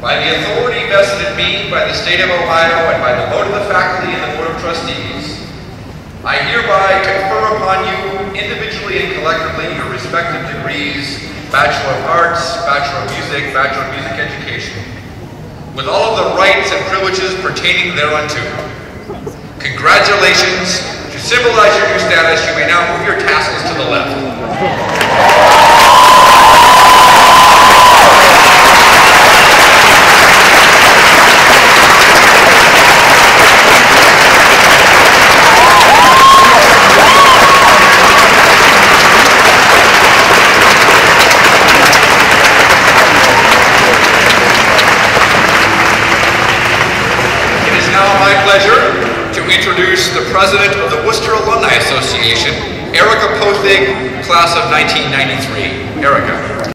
By the authority vested in me by the State of Ohio and by the vote of the faculty and the Board of Trustees, I hereby confer upon you, individually and collectively, your respective degrees, Bachelor of Arts, Bachelor of Music, Bachelor of Music Education, with all of the rights and privileges pertaining thereunto. Congratulations. To symbolize your new status, you may now move your tassels to the left. Introduce the President of the Wooster Alumni Association, Erica Pothig, class of 1993. Erica.